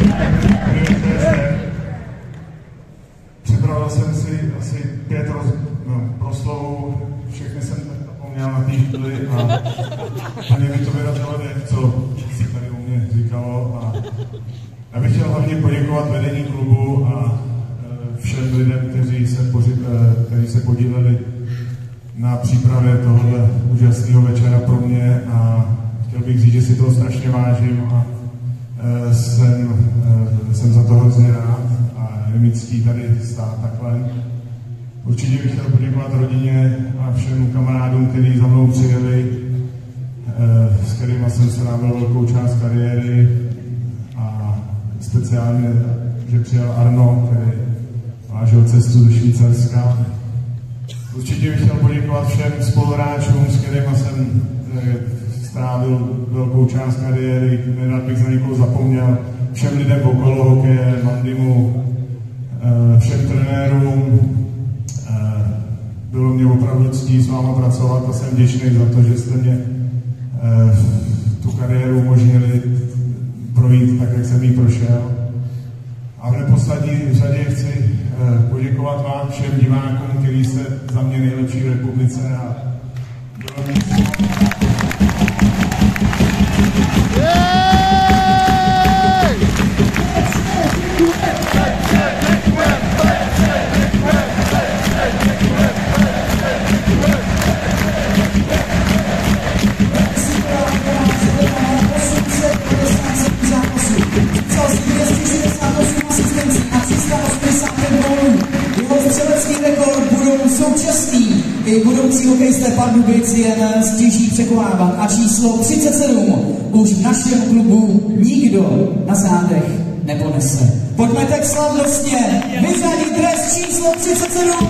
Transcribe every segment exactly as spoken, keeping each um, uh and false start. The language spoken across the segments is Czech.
Připravil jsem si asi pět roz, no, proslovů, všechny jsem zapomněl na té chvíli a mě mi to vyrazilo dech, co se tady u mě říkalo. A já bych chtěl hlavně poděkovat vedení klubu a všem lidem, kteří se, kteří se podíleli na přípravě tohohle úžasného večera pro mě, a chtěl bych říct, že si toho strašně vážím a jsem, jsem za to hrozně rád a je mi ctí tady stát takhle. Určitě bych chtěl poděkovat rodině a všem kamarádům, kteří za mnou přijeli, s kterými jsem strávil velkou část kariéry, a speciálně, že přijel Arno, který vážil cestu do Švýcarska. Určitě bych chtěl poděkovat všem spoluhráčům, s kterými jsem strávil velkou část kariéry, nerad bych za někoho zapomněl, všem lidem okolo hokeje, Mandimu, všem trenérům. Bylo mě opravdu ctí s váma pracovat a jsem vděčný za to, že jste mě tu kariéru umožnili projít tak, jak jsem ji prošel. A v neposlední řadě chci poděkovat vám všem divákům, kteří jste za mě nejlepší v republice, a bylo mi i budoucí hokejisté Pardubic jen stěží překonávat, a číslo třicet sedm už v našem klubu nikdo na zádech neponese. Pojďme tak slavnostně vyzadit dres číslo třicet sedm.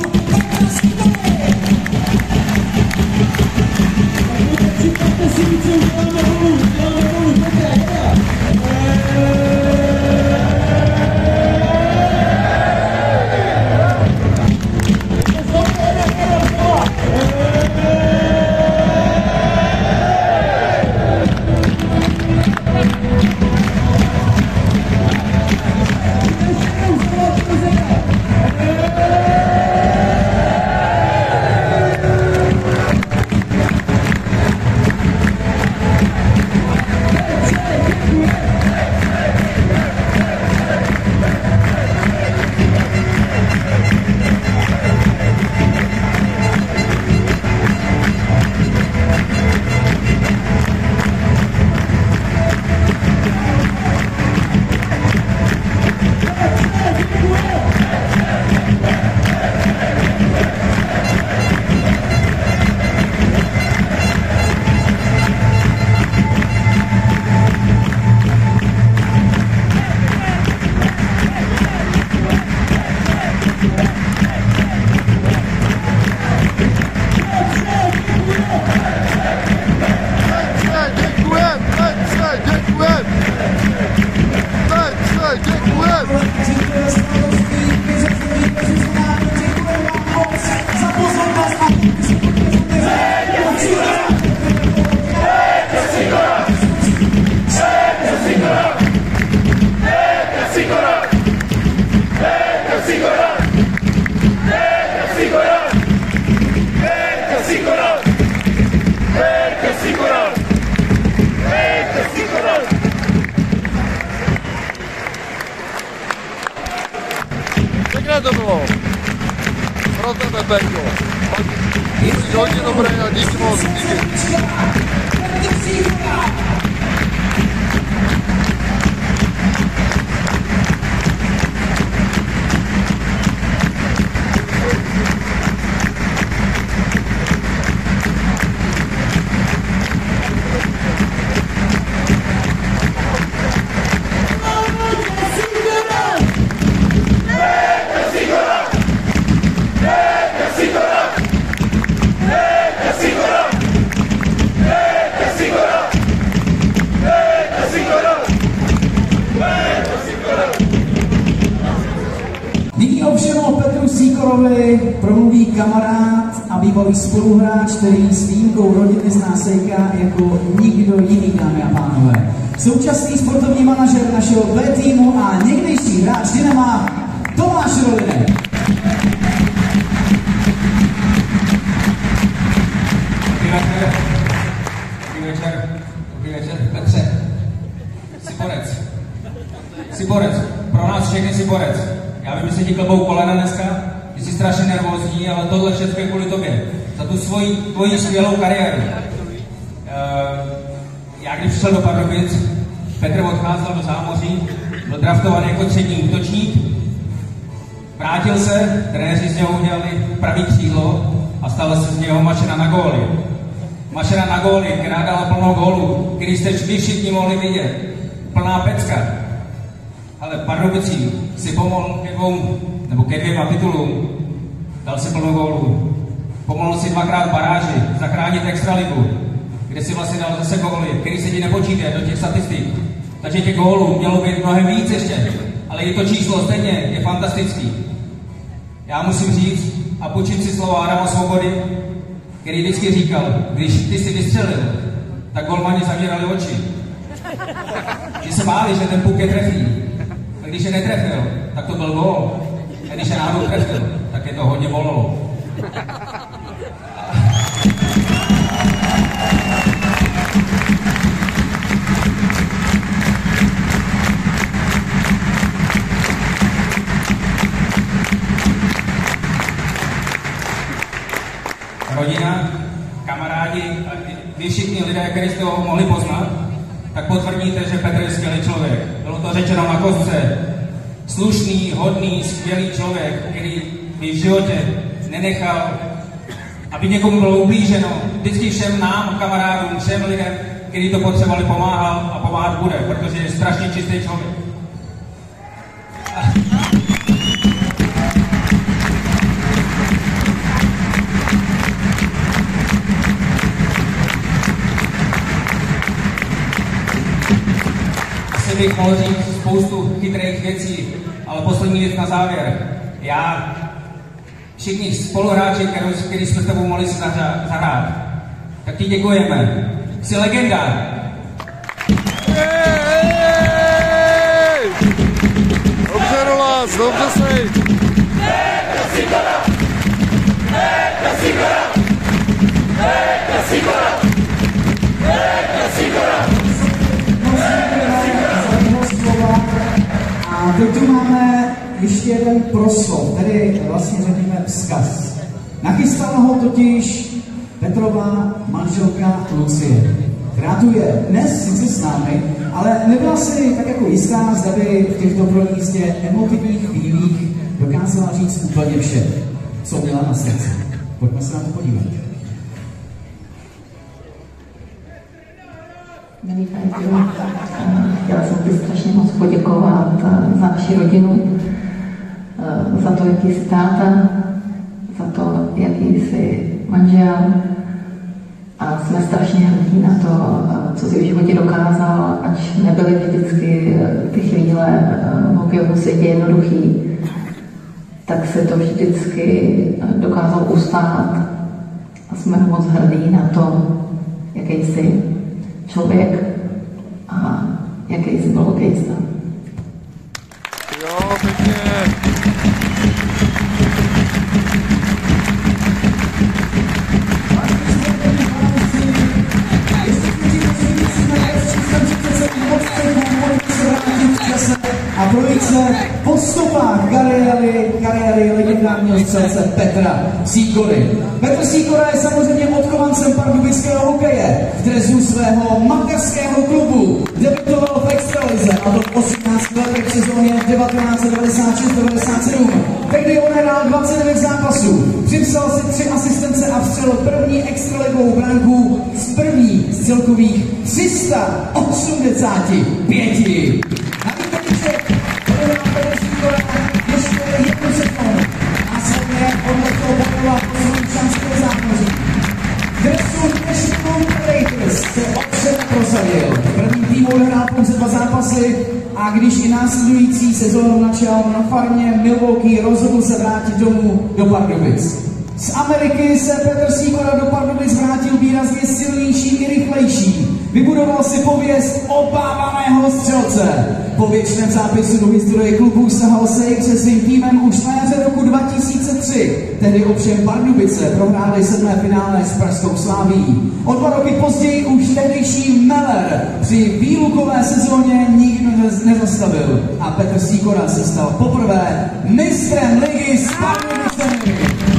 To bylo pro tebe, Berko. Jsi hodně dobré a díky moc. Díky. Nyní ovšem o Petru Sýkorovi promluví kamarád a bývalý spoluhráč, který s výjimkou rodiny zná Sejka jako nikdo jiný, dámy a pánové. Současný sportovní manažer našeho B týmu a někdejší hráč Dynama Tomáš Rolinek. Dobrý večer. Dobrý večer. Dobrý večer. Petře. Jsi borec. Jsi borec. Pro nás všechny jsi borec. Já vím, že se ti klebou kolena dneska, že jsi strašně nervózní, ale tohle všechno je kvůli tobě. Za tu svoji, tvoji skvělou kariéru. Uh, já když přišel do Pardubic, Petr odcházel do zámoří, byl draftovaný jako třetí útočník, vrátil se, trenéři z něho udělali pravý křídlo a stala se z něho mašina na góly. Mašina na góly, která dala plnou gólu, který jste vy všichni mohli vidět. Plná pecka. Ale Pardubicím si pomohl ke dvou, nebo ke dvěma titulům, dal si plnou gólu. Pomohl si dvakrát baráži, zachránit extraligu, kde si vlastně dal zase góly, který se ti nepočítá do těch statistik. Takže těch gólů mělo být mnohem víc ještě, ale i to číslo stejně je fantastický. Já musím říct a počít si slova Adama Svobody, který vždycky říkal, když ty si vystřelil, tak golmani zavírali oči. Že se báli, že ten puk je trefí. A když je netrefil, tak to byl gól. A když je náhodou trefil, tak je to hodně bolelo. Rodina, kamarádi a vy všichni lidé, kteří jste ho mohli poznat, tak potvrdíte, že Petr je skvělý člověk. Bylo to řečeno na kostce. Slušný, hodný, skvělý člověk, který by v životě nenechal, aby někomu bylo ublíženo. Vždycky všem nám, kamarádům, všem lidem, kteří to potřebovali, pomáhal a pomáhat bude, protože je strašně čistý člověk. Bych mohl říct spoustu chytrých věcí, ale poslední věc na závěr. Já, všichni spoluhráči, kteří jsme s tebou mohli si zahrát, tak ti děkujeme. Jsi legenda. Dobře, Rolas, dobře sej. A teď tu máme ještě jeden proslov, tedy vlastně řekněme vzkaz. Nachystala ho totiž Petrova manželka Lucie, která tu je dnes sice s námi, ale nebyla si tak jako jistá, zda by v těchto pro ní jistě emotivních chvílích dokázala říct úplně vše, co měla na srdci. Pojďme se na to podívat. Milý Petru, chtěla jsem ti strašně moc poděkovat za naši rodinu, za to, jaký jsi táta, za to, jaký jsi manžel a jsme strašně hrdí na to, co jsi v životě dokázal, ač nebyly vždycky ty chvíle v hokejovém světě jednoduchý, tak se to vždycky dokázal ustát a jsme moc hrdí na to, jaký jsi člověk a jaký jsi byl hokejista. Jo, pěkně. A projít se po stopách kariéry, kariéry legendárního střelce Petra Sýkory. Petr Sýkora je samozřejmě odchovancem pardubického hokeje. V dresu svého mateřského klubu debutoval v extralize, a to v osmnácti letech v sezóně devatenáct set devadesát šest devadesát sedm. Tehdy on hrál dvacet devět zápasů, připsal si tři asistence a vstřelil první extraligovou branku z první z celkových tři sta osmdesát pět. Ještě jednu sezónu. Následně odletěl Bokola poslední šanského zámoří. Dresu Nashville Predators se ovšem prosadil. V prvním týmu odehrál pouze dva zápasy a když i následující sezónu načal na farmě Milwaukee, rozhodl se vrátit domů do Pardubic. Z Ameriky se Petr Sýkora do Pardubic vrátil výrazně silnější i rychlejší. Vybudoval si pověst obávaného střelce. Po věčném zápisu do historie klubu sahal Sejk se svým týmem už na jaře roku dva tisíce tři. Tehdy ovšem Pardubice prohráli sedmé finále s pražskou Slavií. O dva roky později už tehdejší Meller při výlukové sezóně nikdo nezastavil. A Petr Sýkora se stal poprvé mistrem ligy s Pardubicemi.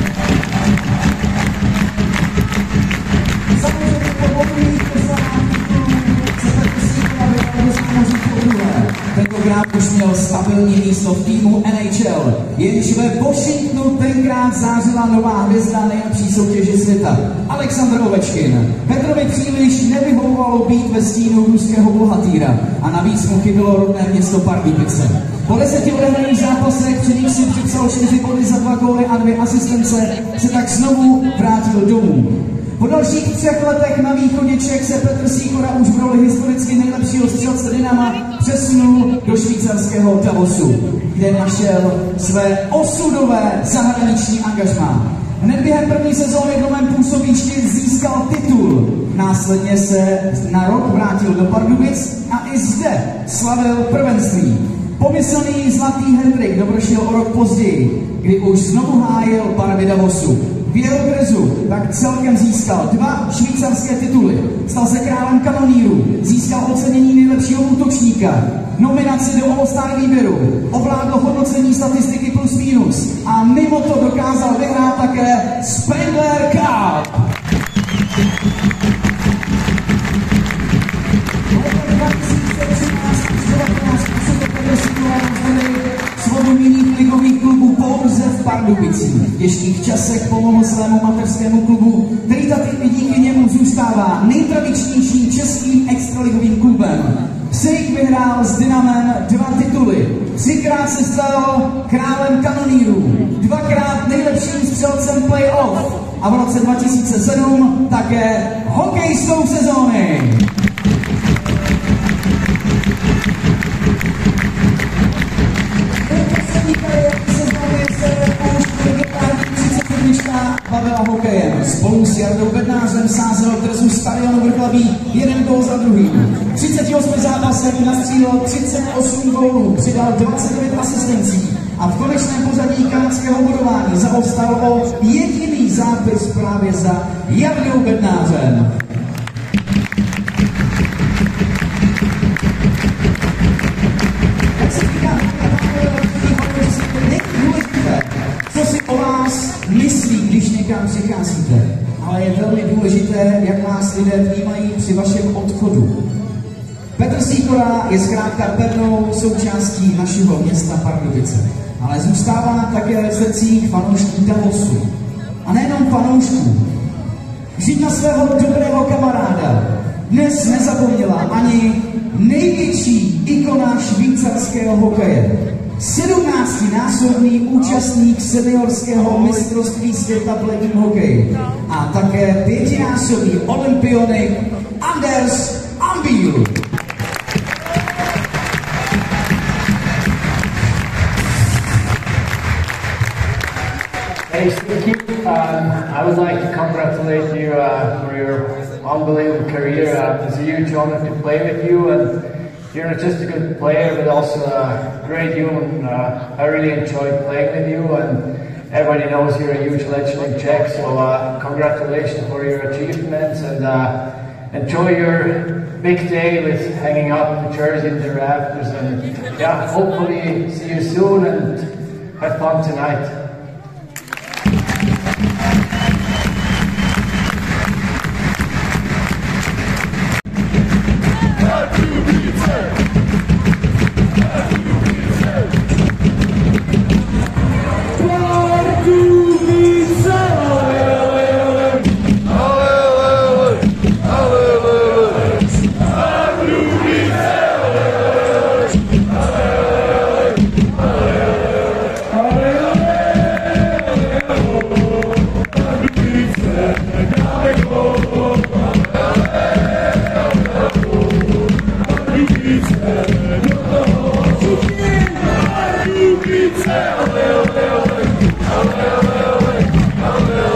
Tentokrát už měl stabilní místo v týmu N H L, jenž ve Washingtonu tenkrát zářila nová hvězda nejlepší soutěže světa, Alexandr Ovečkin. Petrovi příliš nevyhovovalo být ve stínu ruského bohatýra a navíc mu chybilo rodné město Pardubice. Po deseti odehraných zápasech, při nich si připsal čtyři body za dva góly a dvě asistence, se tak znovu vrátil domů. Po dalších třech letech na východě Čech se Petr Sýkora už v roli historicky nejlepšího střelce Dynama přesunul do švýcarského Davosu, kde našel své osudové zahraniční angažmá. Hned během první sezóny v novém působišti získal titul. Následně se na rok vrátil do Pardubic a i zde slavil prvenství. Pomyslný zlatý hendrik dovršil o rok později, kdy už znovu hájil barvy Davosu. V jeho drezu tak celkem získal dva švýcarské tituly. Stal se králem kanonýrů, získal ocenění nejlepšího útočníka, nominaci do All-Star výběru, ovládl hodnocení statistiky plus minus a mimo to dokázal vyhrát také Spengler Cup. Svobodu jiných ligových klubů pouze v Pardubicích. V těžkých časech pomohl svému mateřskému klubu, který tady díky němu zůstává nejtradičnějším českým extraligovým klubem. Sejk vyhrál s Dynamem dva tituly. Třikrát se stal králem kanonýrů, dvakrát nejlepším střelcem playoff a v roce dva tisíce sedm také hokejistou sezóny. Bavila hokejem. Spolu s Jardou Bednářem sázel v dresu stadionu Vrchlabí jeden gól za druhým. V třiceti osmi zápasech nastřílel třicet osm gólů, přidal dvacet devět asistencí a v konečném pořadí kanadského bodování zaostal o jediný zápis právě za Jardou Bednářem. Co si o vás myslí, když někam přicházíte, ale je velmi důležité, jak vás lidé vnímají při vašem odchodu. Petr Sýkora je zkrátka pevnou součástí našeho města Pardubice, ale zůstává také v srdcích fanoušků Davosu. A nejenom fanoušků. Vždyť na svého dobrého kamaráda dnes nezapomněla ani největší ikona švýcarského hokeje. sedmnáctinásobný účastník seniorského mistrovství světa v ledním hokeji a také pětinásobný olympionik Anders Ambíl. Hey, Steve, um, I would like to congratulate you uh, for your unbelievable career. Uh, it's a huge honor to play with you, and you're not just a good player, but also a great human. Uh, I really enjoyed playing with you, and everybody knows you're a huge legend in Czech. So uh, congratulations for your achievements, and uh, enjoy your big day with hanging up the jersey in the rafters. And yeah, hopefully see you soon and have fun tonight. Pardubice, ale, ale, ale, ale, ale, ale, ale.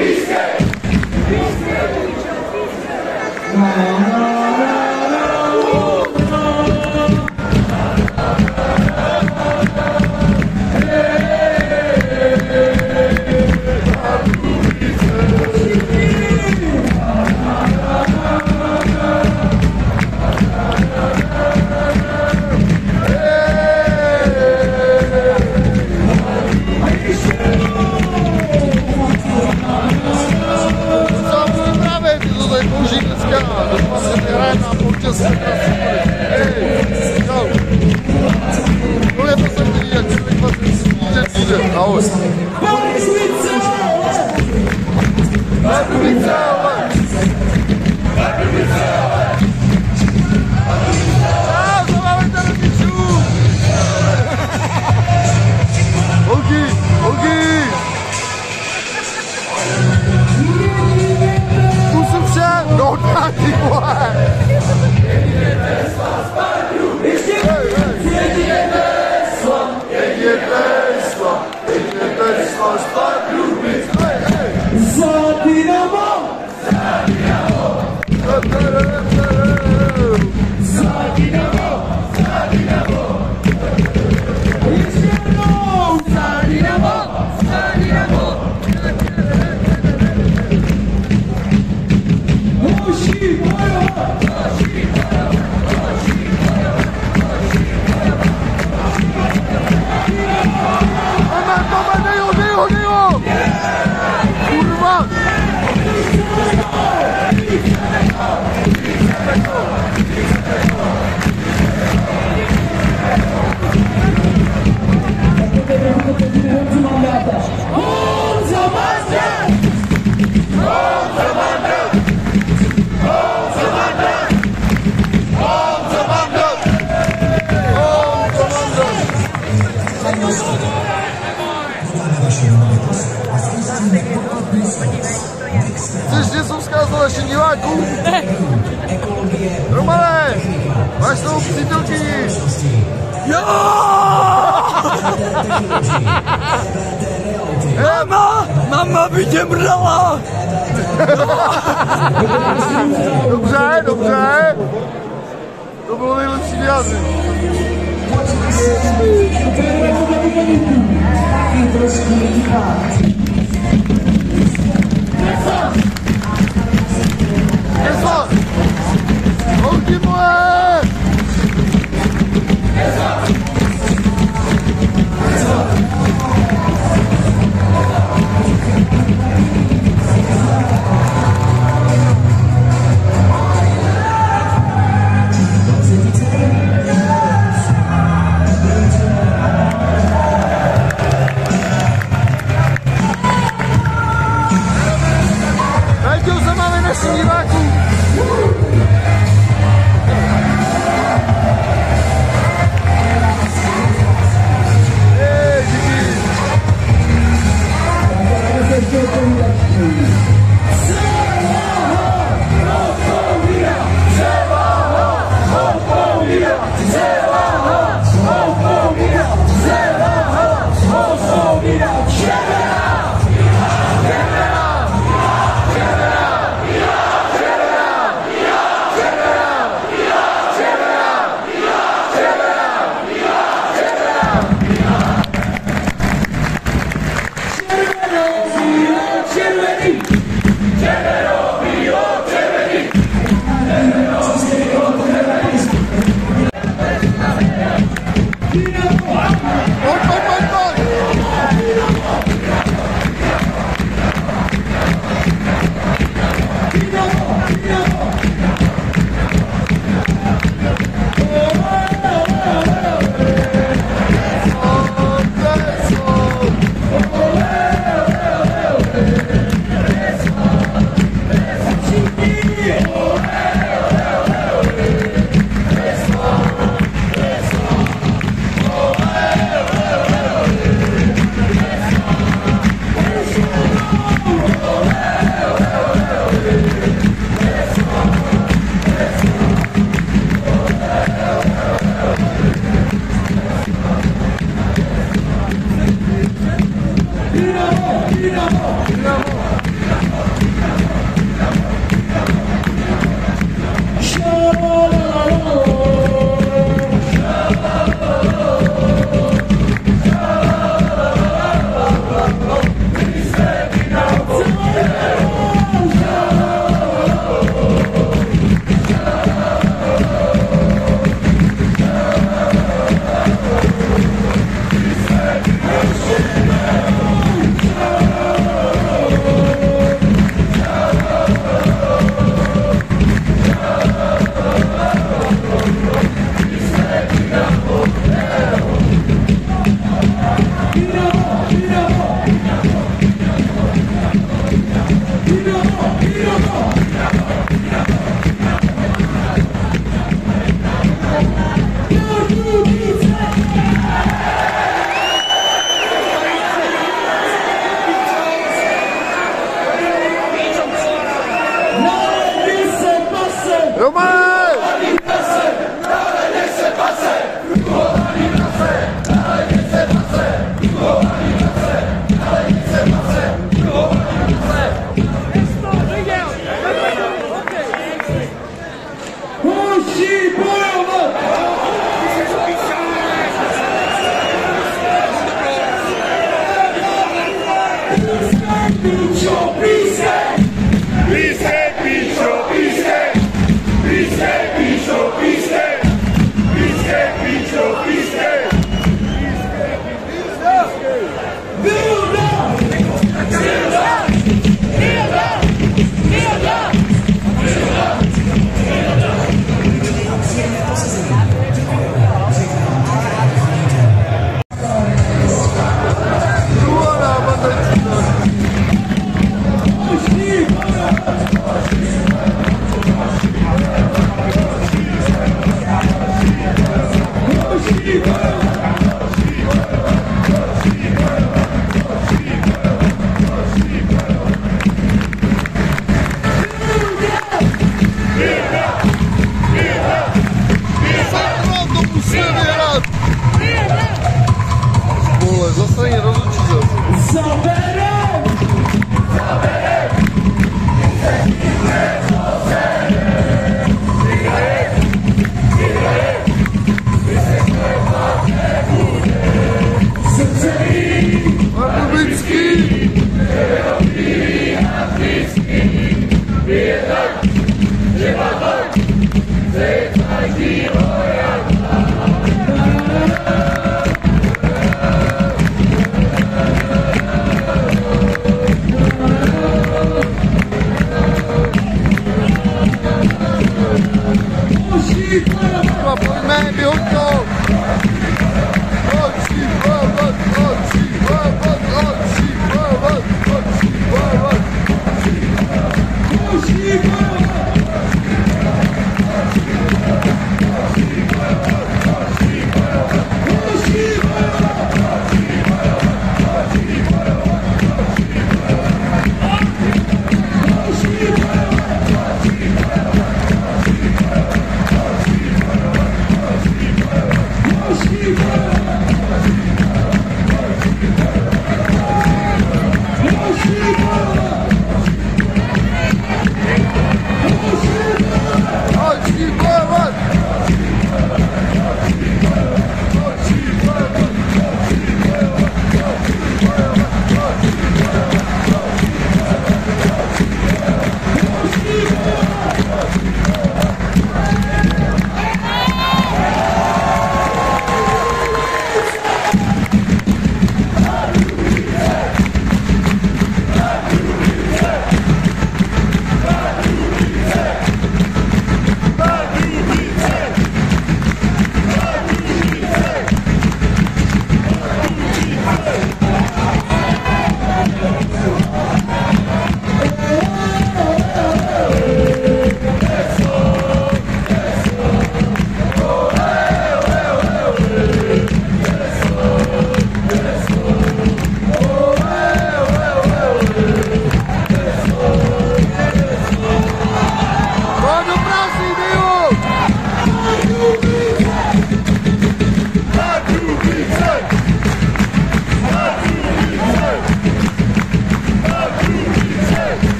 Chceš něco vzkázat našim divákům? Romane, máš novou přítelkyni? Jo! Mama, mama by tě mrdala! Dobře, dobře. To bylo nejlepší vyjádření. Eso! Holky moje! Najděl se máme našim divákům. Hej, díky. Červený!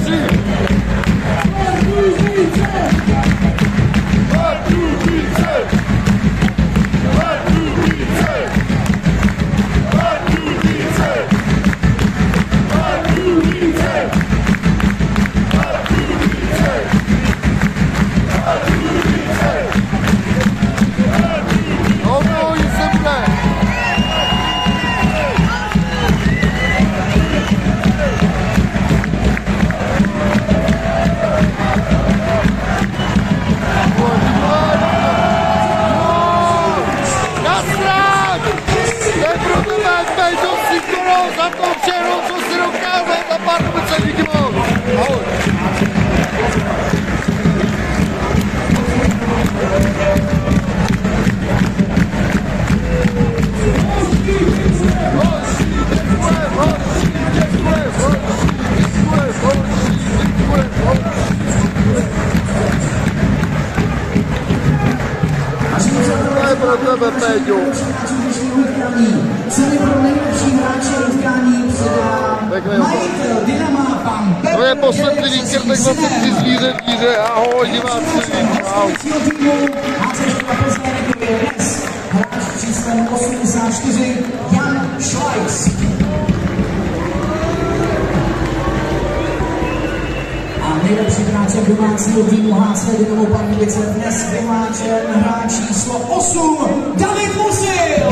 Pro tebe, Péťo. Ceny pro nejlepší hráče utkání předá majitel Dynama pan Petr. To je poslední výkrtek dvacet tři zvíře v díře. Ahoj, diváci. Ahoj. Hráč číslem osmdesát čtyři Jan Schweitz. A nejlepší hráče domácího týmu H C Dynamo Pardubice dnes vyhlášen hráč číslo osm David Musil.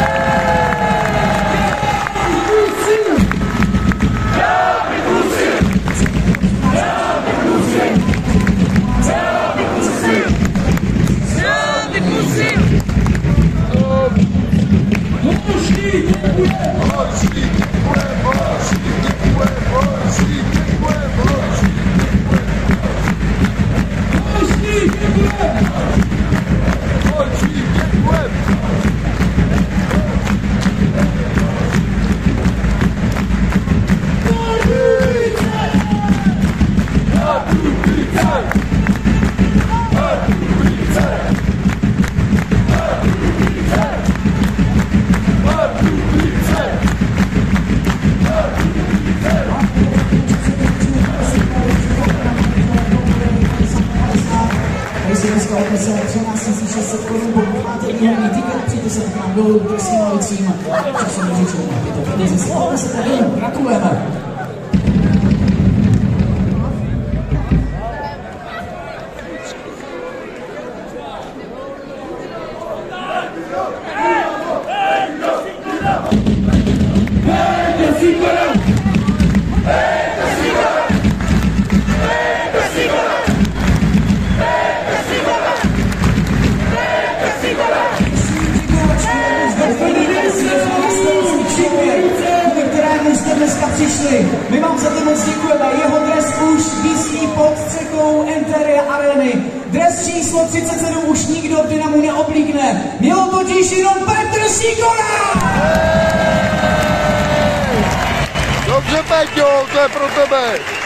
třináct tisíc šest set korun, pokud máte výherní tiket, přijďte se k nám dolů k sněmovicím časovým řečům. Je to peníze si, ale se tady gratulujeme. Dneska přišli. My vám za to moc děkujeme. Jeho dres už visí pod střechou Enteria Areny. Dres číslo třicet sedm už nikdo v Dynamu neoblíkne. Mělo totiž jenom Petr Šíkora! Dobře, Peťo, to je pro tebe.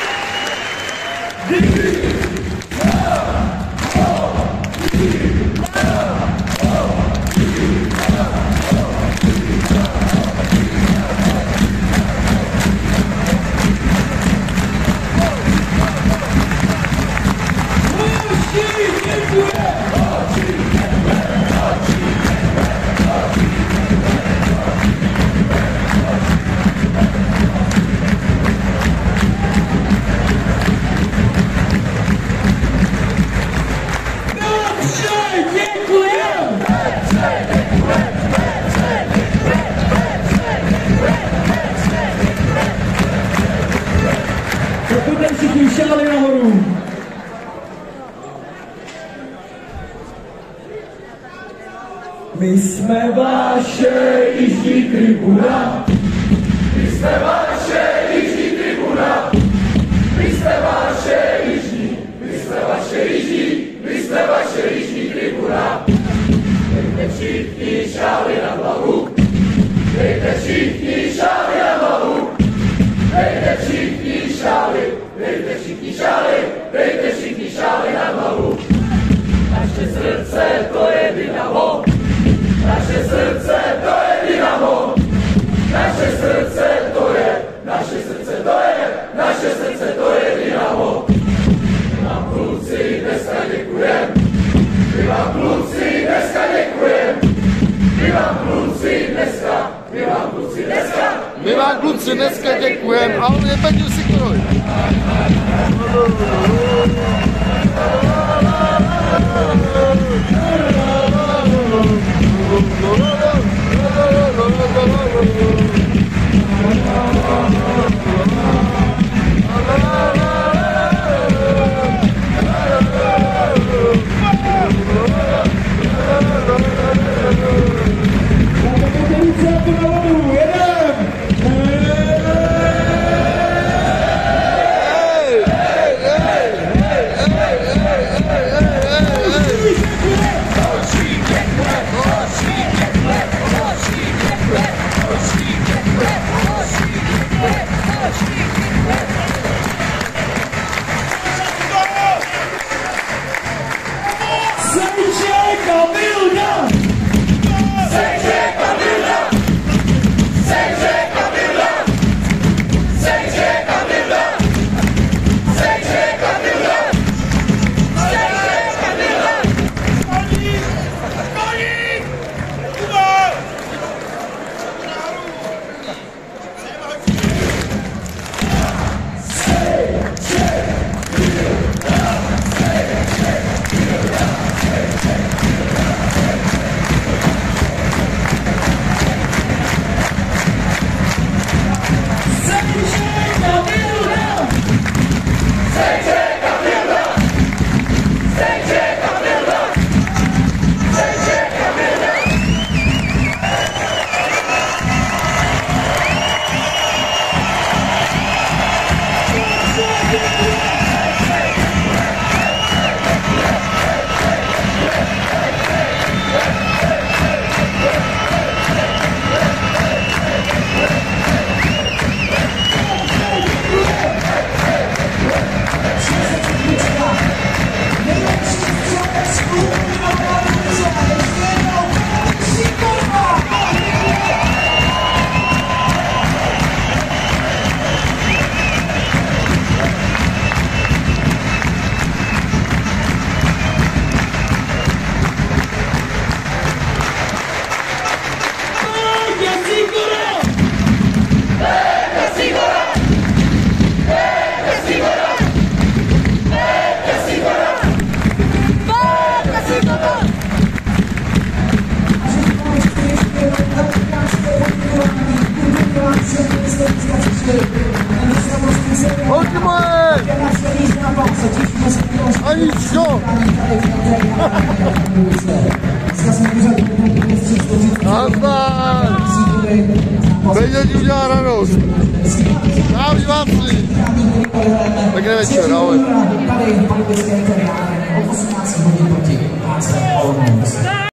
My jsme vaše jižní tribuna. My jsme vaše jižní tribuna. My jsme vaše jižní. My jsme vaše jižní. My jsme vaše jižní tribuna. Dejte všichni šály na hlavu. Dejte všichni šály na hlavu. Dejte všichni šály. Dejte všichni šály. Dejte všichni šály na hlavu. Naše srdce to je Dynamo. Naše srdce to je Dynamo. Naše srdce to je, naše srdce to je, naše srdce to je Dynamo. kluci dneska, my vám kluci dneska, my vám kluci dneska děkujeme, ale nepětil si kroj. Ani co? Nazdar! Vědět udělá radost. Zdraví vám si. Pěkný večer, ahoj. Tady v Pardubické tereáře od osmnácti hodin proti H C Olomouc.